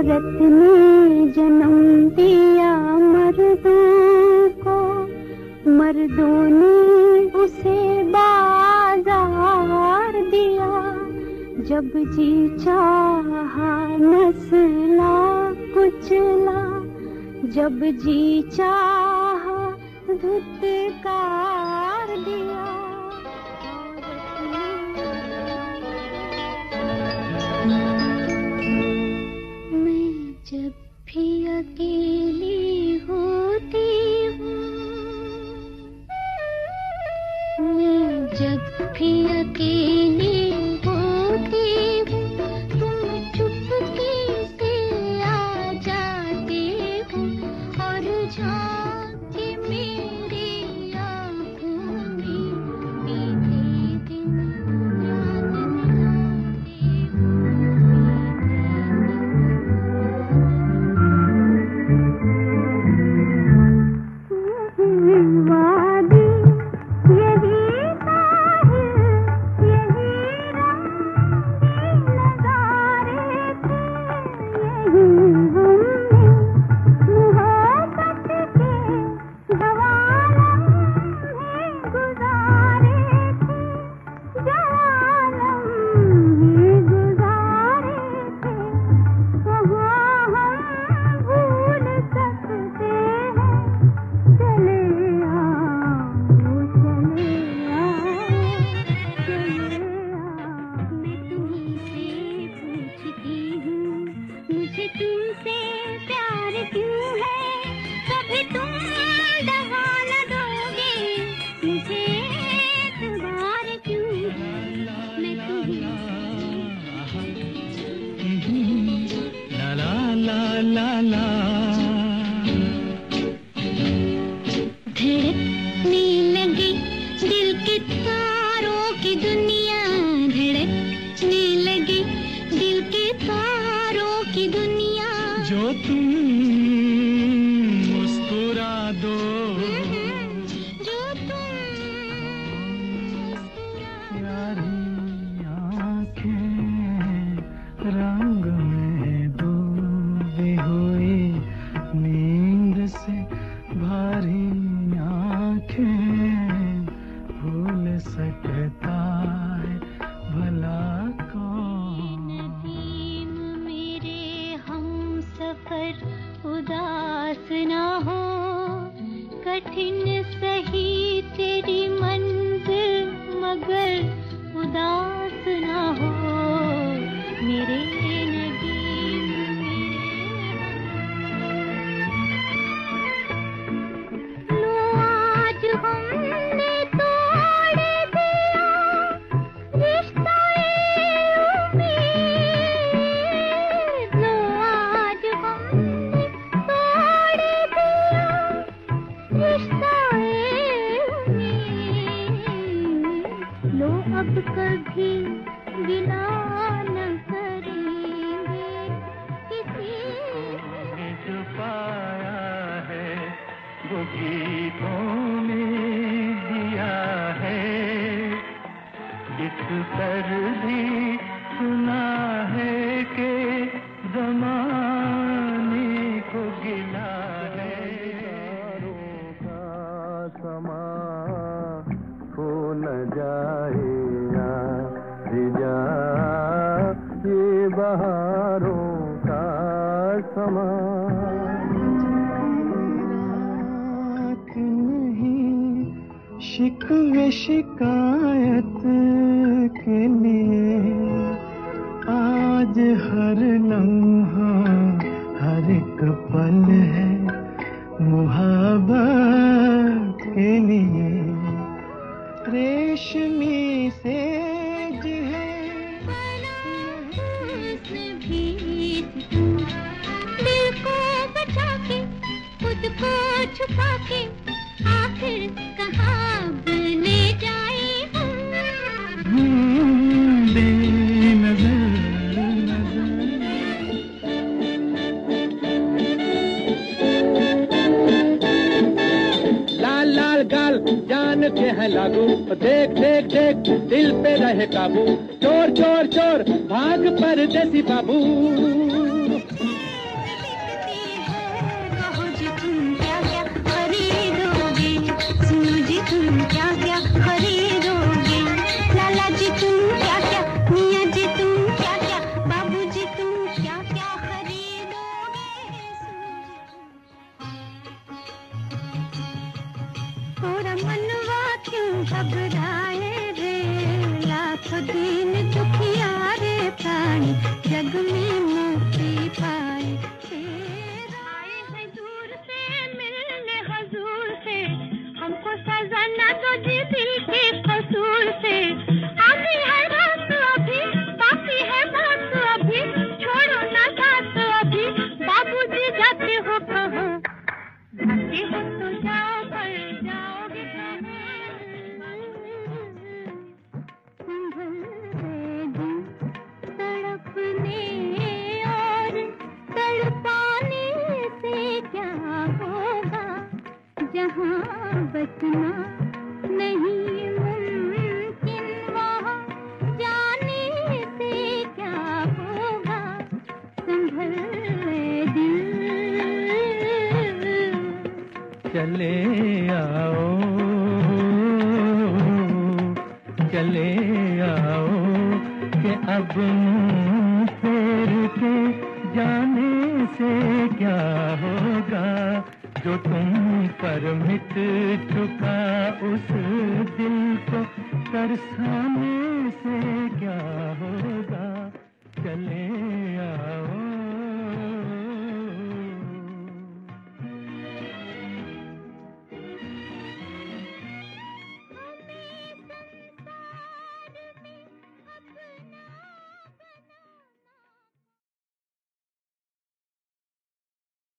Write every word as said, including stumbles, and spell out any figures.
औरत ने जन्म दिया मर्दों को, मर्दों ने उसे बाजार दिया। जब जी चाहा नस्ला कुचला, जब जी चाहा धुतकार दिया। मैं जब भी अकेली होती हूँ, मैं जब भी अकेली होती हूँ, तुम चुपके से आ जाते हो और झांके मेरी आँखों में बीते दिन याद दिलाते हो। वादी यही साहिल, यही रंग नजारे थे, यही हमने मोहब्बत के जवानम में गुजारे थे, जवानम में गुजारे थे। कहाँ हम भूल सकते हैं, चले आओ चले आओ चले आओ। मैं तुमसे पूछती हूँ, मुझे तुमसे प्यार क्यों है, कभी तुम दगा न दोगे, मुझे एतबार क्यों है, मैं तुम्हें ला ला ला ला ला। धड़कने लगी दिल के तारों की दुनिया, धड़कने लगी दिल के तारों की दुनिया। जो तुम मुस्कुरा दो, जो तुम मुस्कुरा प्यारी आँखें रंग में डूबी हुई नींद से भारी आँखें भूल सकता है भला कौन। नदीम मेरे हम सफर उदास ना हो, कठिन सही तेरी मंजिल मगर उदास ना हो। मेरे नदीम मेरे लो आज हमने तोड़ दिया रिश्ता उम्मीद, लो आज हमने तोड़ दिया रिश्ता उम्मीद। लो अब कभी गिला न करेंगे किसी ने जो पाया है वो गीतों में दिया है, इस पर भी सुना है कि ज़माने को गिला है। का समा खो न जाए जा ये बहारों का समा। नहीं शिकवे शिकायत के लिए आज हर लम्हा हर एक पल है मुहब्बत के लिए। रेशमी सेज है दिल को बचा के खुद को छुपा के आखिर कहाँ बने जाए हम। बेनज़र लाल लाल गाल जान के है लागू, देख देख देख दिल पे रहे काबू। चोर चोर चोर भाग परदेसी बाबू। घबराए रे, लाखों दीन दुखियारे प्राणी जग में मुक्ति पाए। आए हैं दूर से मिलने हुजूर से, हमको सजा न दो जी दिल के कसूर से। आधी है रात अभी, बाकी है बात अभी, छोड़ो ना साथ अभी, बाबूजी जाते हो कहो, जाते हो तो जाओ पर जाओगे तड़पने और तड़पाने से क्या होगा, जहाँ बचना नहीं मुमकिन वहाँ जाने से क्या होगा, संभल ले दिल। चले आओ चले आओ कि अब मुँह फेर के जाने से क्या होगा, जो तुम पर मिट चुका उस दिल को तरसाने से क्या होगा।